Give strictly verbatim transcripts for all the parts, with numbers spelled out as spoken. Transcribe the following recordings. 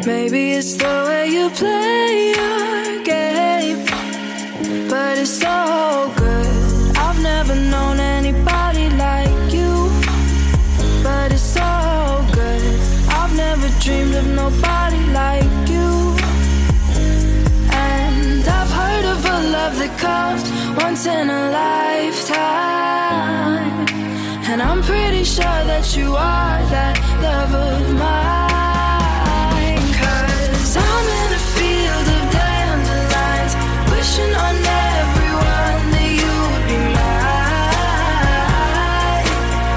Maybe it's the way you play your game, but it's so good. I've never known anybody like you, but it's so good. I've never dreamed of nobody like you. And I've heard of a love that comes once in a lifetime, and I'm pretty sure that you are that love of mine. Cause I'm in a field of dandelions, wishing on everyone that you would be mine,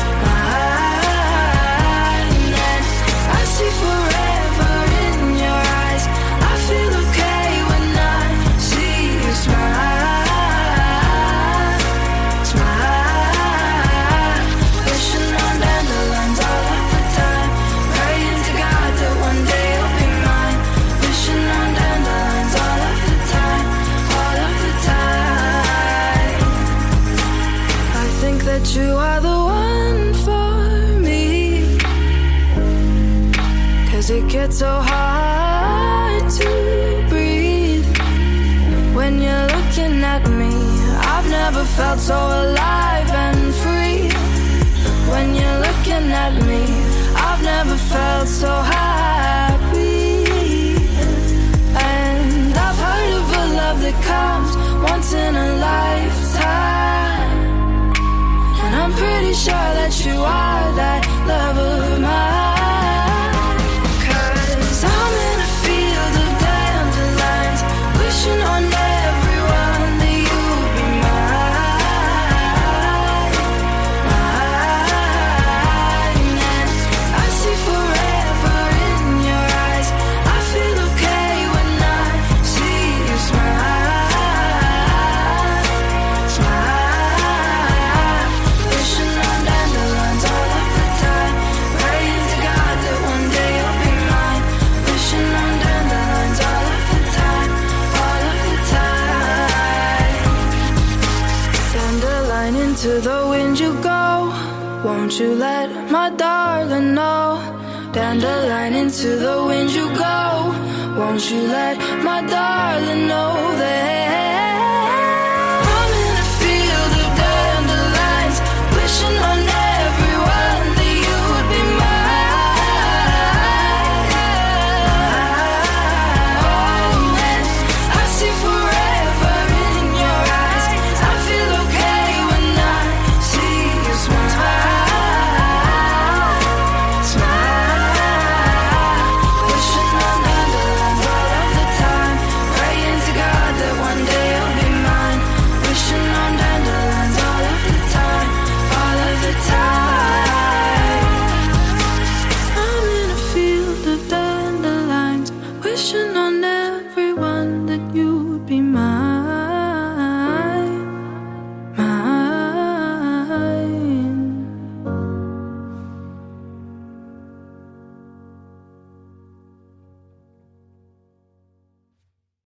mine. And I see forever in your eyes. I feel okay when I see you smile, smile. Wishing on dandelions all of the time, praying to God that one day you'll be mine. Wishing on dandelions all of the time, all of the time. I think that you are the one for me, cause it gets so hard to breathe when you're looking at me. I've never felt so alive and free. When you're looking at me, I've never felt so happy. And I've heard of a love that comes once in a lifetime, and I'm pretty sure that you are that love of mine. Cause I'm in a field of dandelions, wishing on everyone that you would be mine, mine. And I see forever in your eyes. I feel okay when I see you smile, smile. Wishing on dandelions all of the time, praying to God that one day you'll be mine. Wishing on dandelions all of the time, all of the time. Dandelion, into the wind you go, won't you let my darling know? Dandelion, into the wind you go, won't you let my darling know that